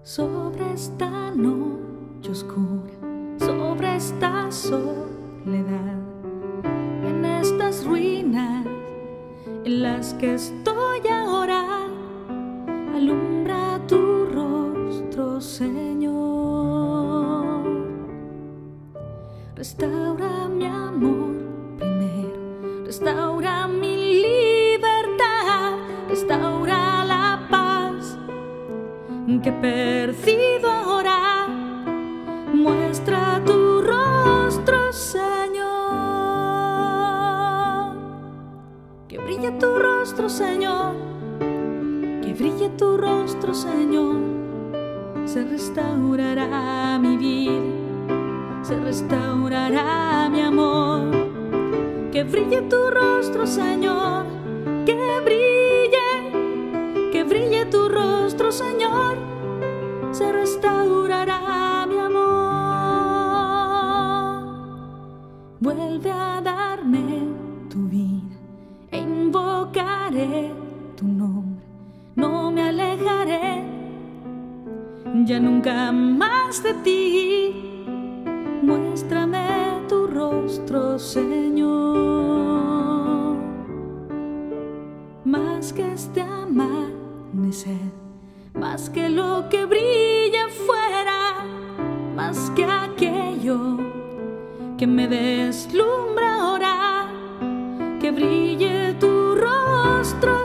Sobre esta noche oscura, sobre esta soledad, en estas ruinas en las que estoy ahora, alumbra tu rostro, Señor. Restaura mi amor primero, restaura mi libertad, restaura la paz que he perdido ahora. Muestra tu rostro, Señor. Que brille tu rostro, Señor. Que brille tu rostro, Señor. Se restaurará mi vida, se restaurará mi amor. Que brille tu rostro, Señor. Que brille tu rostro, Señor. Se restaurará mi amor. Vuelve a darme tu vida e invocaré tu nombre. No me alejaré ya nunca más de ti. Muéstrame tu rostro, Señor. Más que este amanecer, más que lo que brilla fuera, más que aquello que me deslumbra ahora, que brille tu rostro,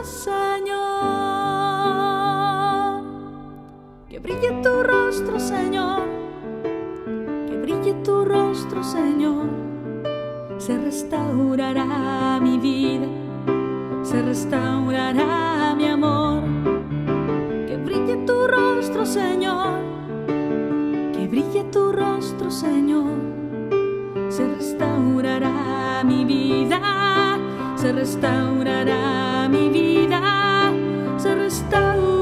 Señor. Que brille tu rostro, Señor. Que brille tu rostro, Señor. Se restaurará mi vida, se restaurará mi amor. Que brille tu rostro, Señor. Que brille tu rostro, Señor. Se restaurará mi vida, se restaurará mi vida, se restaurará.